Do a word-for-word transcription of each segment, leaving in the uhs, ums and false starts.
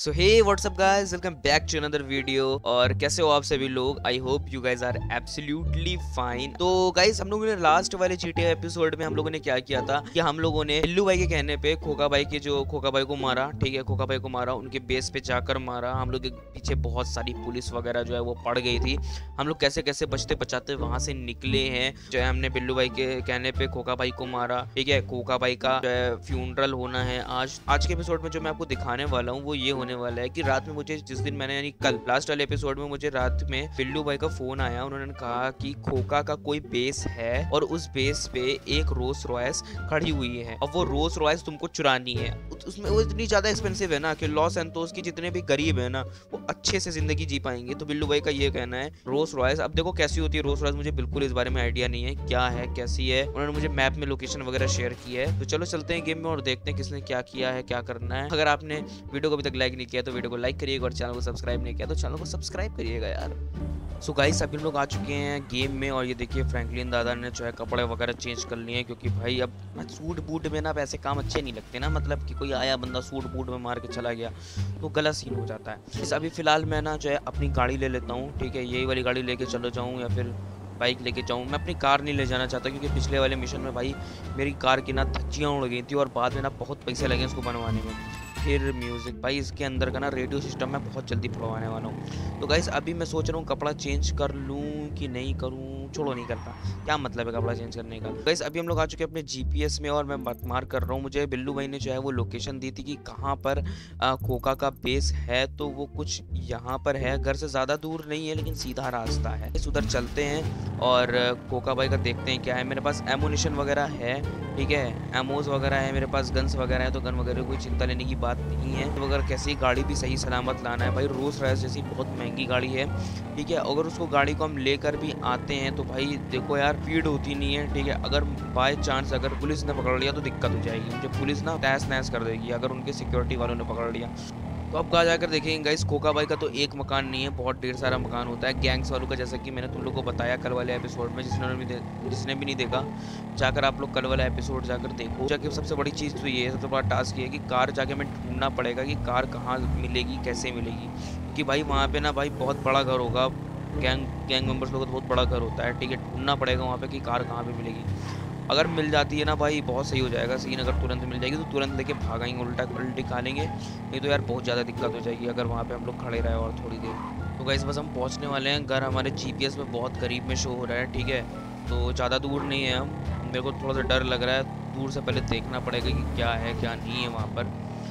So hey what's up guys, welcome back to another video. और कैसे हो आप सभी लोग? I hope you guys are absolutely fine. तो गाइस, हम लोगों ने लास्ट वाले जीटीए एपिसोड में हम लोगों ने क्या किया था कि हम लोगों ने बिल्लू भाई के कहने पे खोखा भाई के जो खोखा भाई को मारा, ठीक है, खोखा भाई को मारा, उनके बेस पे जाकर मारा। हम लोग के पीछे बहुत सारी पुलिस वगैरह जो है वो पड़ गई थी। हम लोग कैसे कैसे बचते बचाते वहां से निकले हैं। जो है हमने बिल्लू भाई के कहने पे खोखा भाई को मारा, ठीक है। खोखा भाई का जो है फ्यूनरल होना है आज। आज के एपिसोड में जो मैं आपको दिखाने वाला हूँ वो ये होने वाला है कि रात में मुझे, जिस दिन मैंने यानी कल लास्ट वाले एपिसोड में मुझे रात में बिल्लू भाई का फोन आया। उन्होंने कहा कि खोखा का कोई बेस है और उस बेस पे एक रोल्स रॉयस खड़ी हुई है और वो रोल्स रॉयस तुमको चुरानी है। उसमें वो इतनी ज्यादा एक्सपेंसिव है ना कि लॉस एंटोस की जितने भी गरीब है ना वो अच्छे से जिंदगी जी पाएंगे। तो बिल्लू भाई का ये कहना है रोल्स रॉयस। अब देखो कैसी होती है रोल्स रॉयस, मुझे बिल्कुल इस बारे में आइडिया नहीं है क्या है कैसी है। उन्होंने मुझे मैप में लोकेशन वगैरह शेयर की है। तो चलो चलते हैं गेम में और देखते हैं किसने क्या किया है, क्या करना है। अगर आपने वीडियो को अभी तक लाइक नहीं किया तो वीडियो को लाइक करिएगा और चैनल को सब्सक्राइब नहीं किया तो चैनल को सब्सक्राइब करिएगा यार। सो गाइस, सभी लोग आ चुके हैं गेम में और ये देखिए फ्रैंकलिन दादा ने जो है कपड़े वगैरह चेंज कर लिए हैं क्योंकि भाई अब सूट बूट में ना वैसे काम अच्छे नहीं लगते ना। मतलब कि कोई आया बंदा सूट बूट में मार के चला गया तो गलत सीन हो जाता है। इस अभी फिलहाल मैं ना जो है अपनी गाड़ी ले लेता हूँ, ठीक है। यही वाली गाड़ी लेके चलो जाऊँ या फिर बाइक लेके जाऊँ। मैं अपनी कार नहीं ले जाना चाहता क्योंकि पिछले वाले मिशन में भाई मेरी कार की ना धज्जियाँ उड़ गई थी और बाद में ना बहुत पैसे लगे इसको बनवाने में। फिर म्यूज़िक भाई, इसके अंदर का ना रेडियो सिस्टम मैं बहुत जल्दी पढ़वाने वाला हूँ। तो गाइस अभी मैं सोच रहा हूँ कपड़ा चेंज कर लूँ कि नहीं करूँ। छोड़ो, नहीं करता, क्या मतलब है कपड़ा चेंज करने का। गाइस अभी हम लोग आ चुके हैं अपने जीपीएस में और मैं मार कर रहा हूँ। मुझे बिल्लू भाई ने जो है वो लोकेशन दी थी कि कहाँ पर आ, खोखा का बेस है। तो वो कुछ यहाँ पर है, घर से ज़्यादा दूर नहीं है लेकिन सीधा रास्ता है। इस उधर चलते हैं और खोखा भाई का देखते हैं क्या है। मेरे पास एमुनिशन वगैरह है, ठीक है, एमोज वगैरह है, मेरे पास गन्स वगैरह है। तो गन वगैरह कोई चिंता लेने की बात नहीं है। तो अगर कैसी गाड़ी भी सही सलामत लाना है भाई, रोल्स रॉयस जैसी बहुत महंगी गाड़ी है, ठीक है। अगर उसको गाड़ी को हम लेकर भी आते हैं तो भाई देखो यार स्पीड होती नहीं है, ठीक है। अगर बाय चांस अगर पुलिस ने पकड़ लिया तो दिक्कत हो जाएगी। मुझे पुलिस ना तहस नहस कर देगी अगर उनके सिक्योरिटी वालों ने पकड़ लिया। तो अब कहाँ जाकर देखेंगे गाइस, खोखा भाई का तो एक मकान नहीं है, बहुत ढेर सारा मकान होता है गैंग्स वालों का, जैसा कि मैंने तुम लोग को बताया कल वाले एपिसोड में। जिसने भी जिसने भी नहीं देखा जाकर आप लोग कल वाला एपिसोड जाकर देखो। जाके सबसे बड़ी चीज़ तो ये है, सबसे बड़ा टास्क ये है कि कार जाके हमें ढूंढना पड़ेगा कि कार कहाँ मिलेगी, कैसे मिलेगी। क्योंकि भाई वहाँ पे ना भाई बहुत बड़ा घर होगा, गैंग गैंग मेम्बर्स लोग का तो बहुत बड़ा घर होता है, ठीक है। ढूंढना पड़ेगा वहाँ पे कि कार कहाँ पे मिलेगी। अगर मिल जाती है ना भाई बहुत सही हो जाएगा सीन। अगर तुरंत मिल जाएगी तो तुरंत लेके भागेंगे, उल्टा उल्टी खा लेंगे। नहीं तो यार बहुत ज़्यादा दिक्कत हो जाएगी अगर वहाँ पे हम लोग खड़े रहे और थोड़ी देर। तो गाइस बस हम पहुँचने वाले हैं। घर हमारे जीपीएस में बहुत करीब में शो हो रहा है, ठीक है। तो ज़्यादा दूर नहीं है हम। मेरे को थोड़ा सा डर लग रहा है, दूर से पहले देखना पड़ेगा कि क्या है क्या नहीं है वहाँ पर,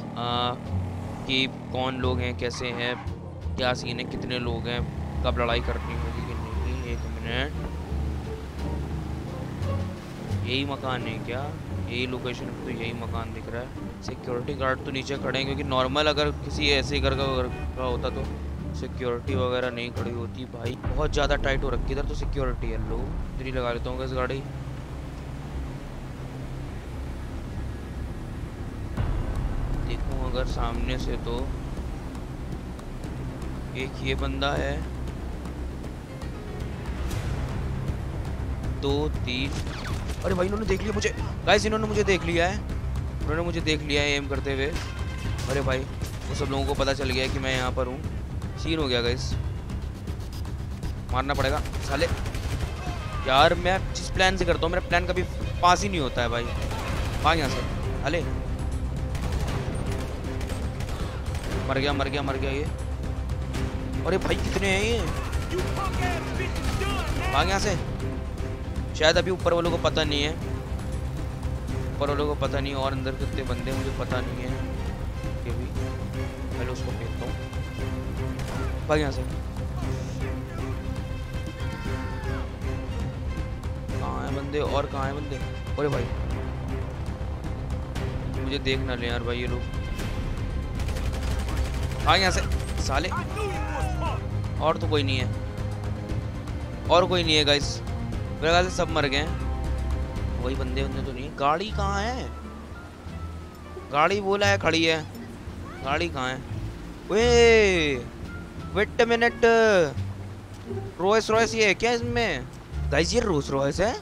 आ, कि कौन लोग हैं, कैसे हैं, क्या सीन है, कितने लोग हैं, कब लड़ाई करनी होगी कि नहीं। एक मिनट, यही मकान है क्या? यही लोकेशन पे तो यही मकान दिख रहा है। सिक्योरिटी गार्ड तो नीचे खड़े हैं क्योंकि नॉर्मल अगर किसी ऐसे घर का घर का होता तो सिक्योरिटी वगैरह नहीं खड़ी होती। भाई बहुत ज़्यादा टाइट हो रखी इधर तो सिक्योरिटी है। लो इधर लगा लेता हूँ इस गाड़ी। देखूँ अगर सामने से तो एक ये बंदा है, दो तीन। अरे भाई इन्होंने देख लिया मुझे गाइस, इन्होंने मुझे देख लिया है, उन्होंने मुझे देख लिया है एम करते हुए। अरे भाई वो सब लोगों को पता चल गया है कि मैं यहाँ पर हूँ। सीन हो गया गाइस, मारना पड़ेगा साले। यार मैं जिस प्लान से करता हूँ मेरा प्लान कभी पास ही नहीं होता है भाई। भाग यहाँ से साले। मर गया मर गया मर गया ये। अरे भाई कितने हैं ये, भाग यहाँ से। शायद अभी ऊपर वालों को पता नहीं है, ऊपर वालों को पता नहीं और अंदर कितने बंदे मुझे पता नहीं है। ये भी पहले उसको फेंकता हूँ, भाग यहाँ से। कहाँ है बंदे और कहाँ है बंदे? अरे भाई मुझे देख ना ले यार भाई ये लोग। भाग यहाँ से साले। और तो कोई नहीं है, और कोई नहीं है गाइस, मेरे ख्याल से सब मर गए हैं। वही बंदे बंदे तो नहीं है। गाड़ी कहाँ है? गाड़ी बोला है खड़ी है, गाड़ी कहाँ है? वे वेट मिनट, रोल्स रॉयस ये है क्या इसमें? गाइस ये रोल्स रॉयस है।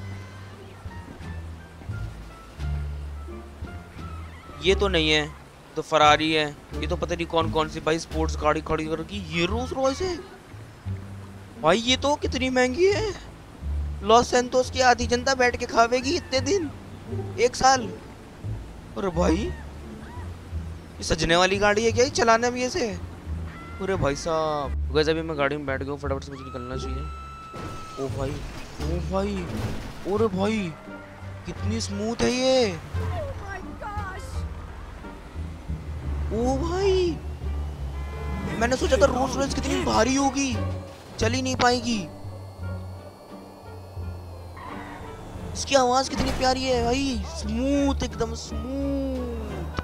ये तो नहीं है, तो फरारी है, ये तो पता नहीं कौन कौन सी भाई स्पोर्ट्स गाड़ी खड़ी कर रखी। ये रोल्स रॉयस है भाई, ये तो कितनी महंगी है। लॉस सैंतोस की आधी जनता बैठ के खावेगी इतने दिन, एक साल। अरे भाई ये सजने वाली गाड़ी है क्या, ये चलाने में ऐसे? अरे भाई साहब गाइस अभी मैं गाड़ी में बैठ गया हूँ, फटाफट से मुझे निकलना चाहिए। ओ भाई ओ भाई अरे भाई कितनी स्मूथ है ये। ओ भाई मैंने सोचा था रोल्स रॉयस कितनी भारी होगी, चल ही नहीं पाएगी। इसकी आवाज कितनी प्यारी है भाई, स्मूथ एकदम स्मूथ।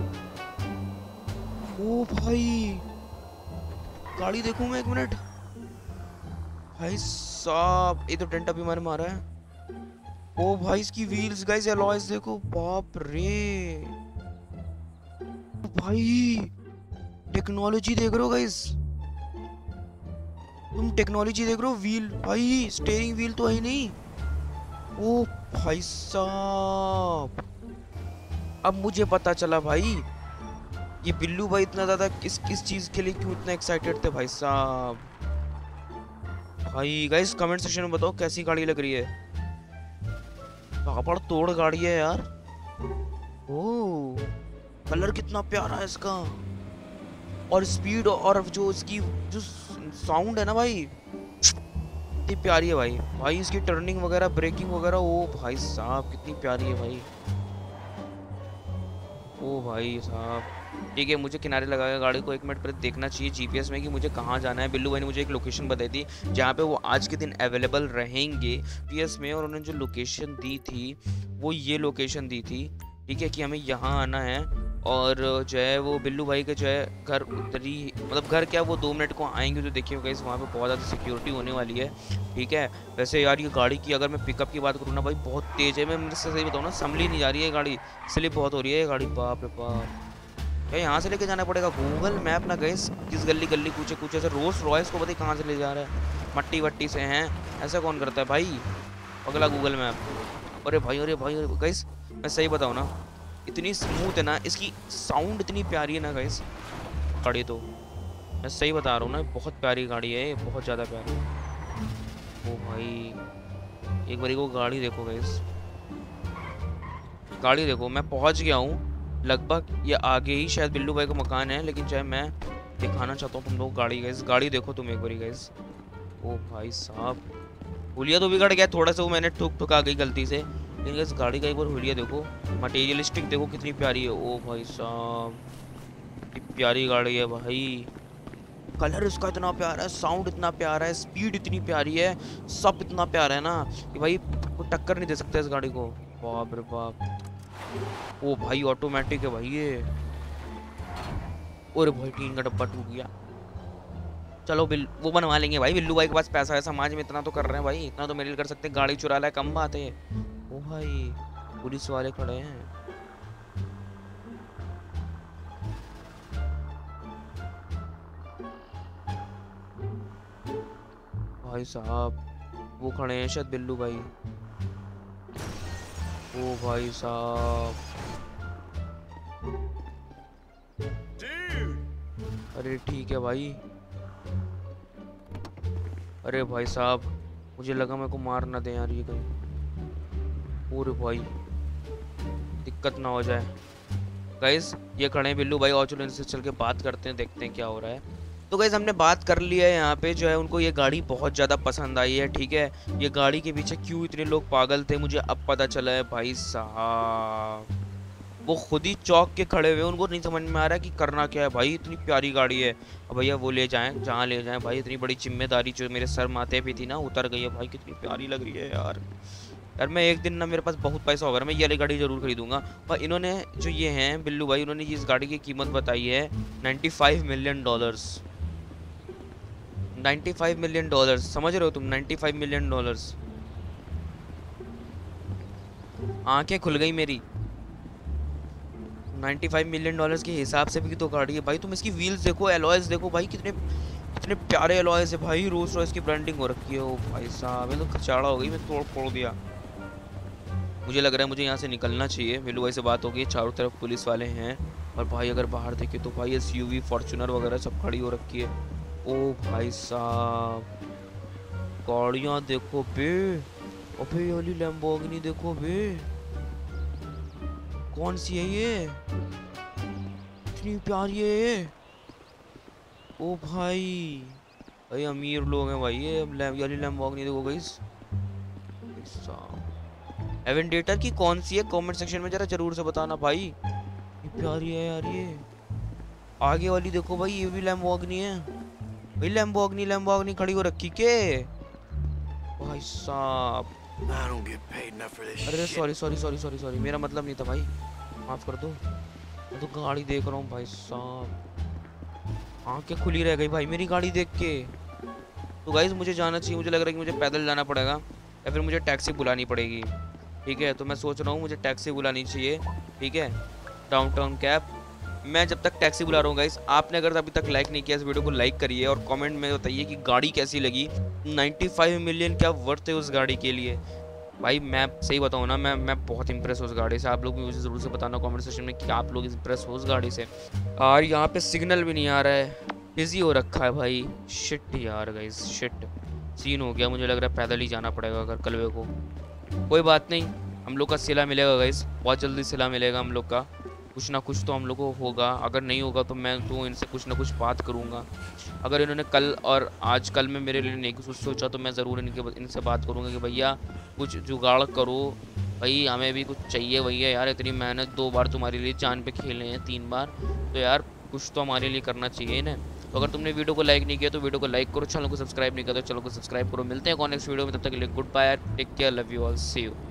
ओ भाई गाड़ी देखूं मैं एक मिनट। भाई साहब ये तो डेंट अभी मैंने मारा है। ओ भाई इसकी व्हील्स गाइस एलॉयज देखो, बाप रे भाई टेक्नोलॉजी देख रहे हो गाइस, तुम टेक्नोलॉजी देख रहे हो। व्हील भाई स्टीयरिंग व्हील तो है नहीं। ओ भाई साहब अब मुझे पता चला भाई ये बिल्लू भाई इतना ज्यादा किस किस चीज के लिए क्यों इतना एक्साइटेड थे भाई साहब। भाई गाइस कमेंट सेक्शन में बताओ कैसी गाड़ी लग रही है, पापड़ तोड़ गाड़ी है यार। ओ कलर कितना प्यारा है इसका, और स्पीड और जो इसकी जो साउंड है ना भाई कितनी प्यारी है भाई। भाई इसकी टर्निंग वगैरह ब्रेकिंग वगैरह, ओ भाई साहब कितनी प्यारी है भाई। ओ भाई साहब ठीक है, मुझे किनारे लगाया गाड़ी को, एक मिनट पर देखना चाहिए जीपीएस में कि मुझे कहाँ जाना है। बिल्लू भाई ने मुझे एक लोकेशन बताई थी जहाँ पे वो आज के दिन अवेलेबल रहेंगे जीपीएस में, और उन्होंने जो लोकेशन दी थी वो ये लोकेशन दी थी, ठीक है, कि हमें यहाँ आना है। और जो है वो बिल्लू भाई के जो है घर उतरी, मतलब घर क्या वो दो मिनट को आएंगे, जो देखिए गाइस वहाँ पे बहुत ज़्यादा सिक्योरिटी होने वाली है, ठीक है। वैसे यार ये गाड़ी की अगर मैं पिकअप की बात करूँ ना भाई बहुत तेज़ है, मैं मुझे सही बताऊँ ना संभली नहीं जा रही है गाड़ी, स्लिप बहुत हो रही है ये गाड़ी, बाप रे बाप। क्या यहाँ से लेके जाना पड़ेगा गूगल मैप ना गाइस, किस गली गली कूचे कूचे से रोल्स रॉयस को पता कहाँ से ले जा रहा है, मट्टी वट्टी से हैं, ऐसा कौन करता है भाई, अगला गूगल मैप। अरे भाई अरे भाई अरे गाइस मैं सही बताऊँ ना इतनी स्मूथ है ना, इसकी साउंड इतनी प्यारी है ना गाइस गाड़ी, तो मैं सही बता रहा हूँ ना बहुत प्यारी गाड़ी है, बहुत ज़्यादा प्यारी। ओ भाई एक बारी को गाड़ी देखो गाइस, गाड़ी देखो। मैं पहुँच गया हूँ लगभग, ये आगे ही शायद बिल्लू भाई का मकान है, लेकिन चाहे मैं दिखाना चाहता हूँ तुम लोग गाड़ी गाइस, गाड़ी देखो तुम एक बारी गाइस। ओ भाई साहब हुलिया तो बिगड़ गया थोड़ा सा, वो मैंने ठुक ठुक आ गई गलती से, लेकिन गाइस गाड़ी का एक बार हुलिया देखो, मटेरियलिस्टिक देखो कितनी प्यारी है। ओ भाई साहब कितनी प्यारी गाड़ी है भाई, कलर इसका इतना प्यारा है, साउंड इतना प्यारा है, स्पीड इतनी प्यारी है, सब इतना प्यारा है ना कि भाई कोई टक्कर नहीं दे सकता इस गाड़ी को, बाप रे बाप। ओ भाई ऑटोमेटिक है भाई ये, और भाई टीन का डब्बा टूट गया, चलो बिल वो बनवा लेंगे भाई, बिल्लू भाई के पास पैसा है, समाज में इतना तो कर रहे हैं भाई, इतना तो मेरे लिए कर सकते हैं, गाड़ी चुरा ला है कम बात है। ओ भाई पुलिस वाले खड़े हैं, भाई साहब वो खड़े हैं शायद बिल्लू भाई। ओ भाई साहब अरे ठीक है भाई, अरे भाई साहब मुझे लगा मेरे को मार ना दे यार ये कहीं, पूरे भाई दिक्कत ना हो जाए। गाइस ये खड़े हैं बिल्लू भाई, और चलो इनसे चल के बात करते हैं, देखते हैं क्या हो रहा है। तो गाइस हमने बात कर लिया है यहाँ पे, जो है उनको ये गाड़ी बहुत ज़्यादा पसंद आई है, ठीक है। ये गाड़ी के पीछे क्यों इतने लोग पागल थे मुझे अब पता चला है भाई साहब, वो खुद ही चौक के खड़े हुए, उनको नहीं समझ में आ रहा कि करना क्या है भाई, इतनी प्यारी गाड़ी है, अब भैया वो ले जाएं जहाँ ले जाएं भाई, इतनी बड़ी जिम्मेदारी जो मेरे सर माथे पे थी ना उतर गई है भाई, कितनी प्यारी लग रही है यार। यार मैं एक दिन ना मेरे पास बहुत पैसा होगा मैं ये वाली गाड़ी जरूर खरीदूंगा। और इन्होंने जो ये हैं बिल्लू भाई, उन्होंने इस गाड़ी की कीमत बताई है पचानवे मिलियन डॉलर्स, पचानवे मिलियन डॉलर्स, समझ रहे हो तुम, पचानवे मिलियन डॉलर्स। आंखें खुल गई मेरी, पचानवे मिलियन डॉलर्स के हिसाब से भी तो गाड़ी है भाई। तुम इसकी व्हील्स देखो, एलॉयज देखो भाई, कितने कितने प्यारे एलॉयज है भाई, रोल्स रॉयस की ब्रांडिंग हो रखी है। ओ भाई साहब ये तो खचाड़ा हो गई, मैं तोड़ फोड़ दिया। मुझे लग रहा है मुझे यहाँ से निकलना चाहिए, बिल्लू भाई से बात हो गई, चारों तरफ पुलिस वाले हैं, और भाई अगर बाहर देखे तो भाई एसयूवी फॉर्च्यूनर वगैरह सब खड़ी हो रखी है। ओ भाई साहब, गाड़ियाँ देखो बे, अबे ये वाली लैम्बोर्गिनी देखो बे, कौन सी है ये, इतनी प्यारी है ये। ओ भाई, भाई अमीर लोग हैं भाई ये। अब ये वाली लैम्बोर्गिनी देखो गाइस। एवेंडेटर की कौन सी है, कमेंट सेक्शन में जरा जरूर से बताना भाई। ये प्यारी है यार ये। आगे वाली देखो भाई, ये भी लैम्बोर्गिनी है भाई। लैम्बोर्गिनी लैम्बोर्गिनी खड़ी हो रखी के भाई साहब। अरे sorry sorry sorry sorry sorry, मेरा मतलब नहीं था भाई, माफ कर दो। मैं तो गाड़ी देख रहा हूँ भाई साहब, आंखें खुली रह गई भाई मेरी गाड़ी देख के। तो गाइस मुझे जाना चाहिए, मुझे लग रहा है कि मुझे पैदल जाना पड़ेगा या फिर मुझे टैक्सी बुलानी पड़ेगी। ठीक है, तो मैं सोच रहा हूँ मुझे टैक्सी बुलानी चाहिए। ठीक है, डाउनटाउन कैब। मैं जब तक टैक्सी बुला रहा हूँ गाइस, आपने अगर अभी तक लाइक नहीं किया इस वीडियो को लाइक करिए और कमेंट में बताइए कि गाड़ी कैसी लगी। पचानवे मिलियन क्या वर्थ है उस गाड़ी के लिए भाई। मैं सही बताऊँ ना, मैं मैं बहुत इंप्रेस हूँ उस गाड़ी से। आप लोग भी मुझे ज़रूर से बताना कमेंट सेक्शन में कि आप लोग इंप्रेस हो उस गाड़ी से। और यहाँ पे सिग्नल भी नहीं आ रहा है, बिजी हो रखा है भाई। शिट यार गाइस, शिट सीन हो गया। मुझे लग रहा है पैदल ही जाना पड़ेगा अगर कलवे को। कोई बात नहीं, हम लोग का सिला मिलेगा गाइस, बहुत जल्दी सिला मिलेगा हम लोग का। कुछ ना कुछ तो हम लोग को होगा, अगर नहीं होगा तो मैं तो इनसे कुछ ना कुछ बात करूँगा। अगर इन्होंने कल और आज कल में मेरे लिए नहीं कुछ सोचा तो मैं ज़रूर इनके इनसे बात करूँगा कि भैया कुछ जुगाड़ करो भाई, हमें भी कुछ चाहिए भैया यार। इतनी मेहनत, दो बार तुम्हारे लिए जान पे खेले हैं, तीन बार, तो यार कुछ तो हमारे लिए करना चाहिए ना। तो अगर तुमने वीडियो को लाइक नहीं किया तो वीडियो को लाइक करो, चैनल को सब्सक्राइब नहीं किया तो चैनल को सब्सक्राइब करो। मिलते हैं कौन नेक्स्ट वीडियो में, तब तक के लिए goodbye, take care, love you all, see you.